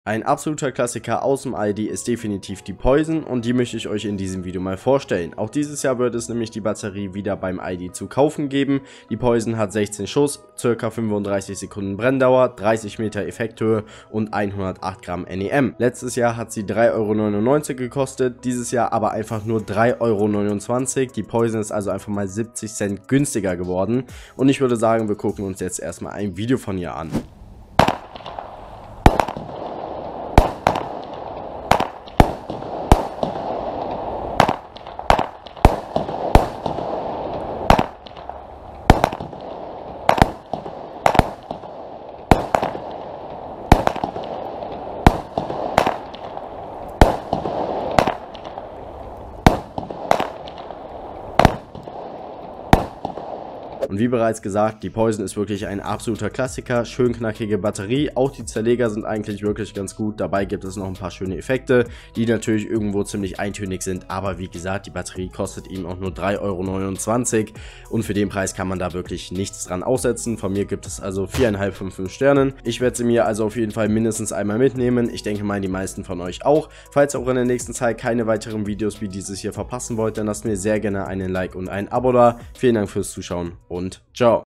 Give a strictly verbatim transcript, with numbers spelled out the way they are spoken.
Ein absoluter Klassiker aus dem Aldi ist definitiv die Poison und die möchte ich euch in diesem Video mal vorstellen. Auch dieses Jahr wird es nämlich die Batterie wieder beim Aldi zu kaufen geben. Die Poison hat sechzehn Schuss, ca. fünfunddreißig Sekunden Brenndauer, dreißig Meter Effekthöhe und hundertacht Gramm N E M. Letztes Jahr hat sie drei Euro neunundneunzig gekostet, dieses Jahr aber einfach nur drei Euro neunundzwanzig. Die Poison ist also einfach mal siebzig Cent günstiger geworden und ich würde sagen, wir gucken uns jetzt erstmal ein Video von ihr an. Und wie bereits gesagt, die Poison ist wirklich ein absoluter Klassiker, schön knackige Batterie, auch die Zerleger sind eigentlich wirklich ganz gut, dabei gibt es noch ein paar schöne Effekte, die natürlich irgendwo ziemlich eintönig sind, aber wie gesagt, die Batterie kostet ihm auch nur drei Euro neunundzwanzig und für den Preis kann man da wirklich nichts dran aussetzen. Von mir gibt es also vier Komma fünf von fünf Sternen. Ich werde sie mir also auf jeden Fall mindestens einmal mitnehmen, ich denke mal die meisten von euch auch. Falls ihr auch in der nächsten Zeit keine weiteren Videos wie dieses hier verpassen wollt, dann lasst mir sehr gerne einen Like und ein Abo da. Vielen Dank fürs Zuschauen und ciao.